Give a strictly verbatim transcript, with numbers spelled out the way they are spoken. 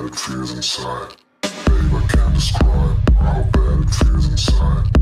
it feels inside. Babe, I can't describe how bad it feels inside.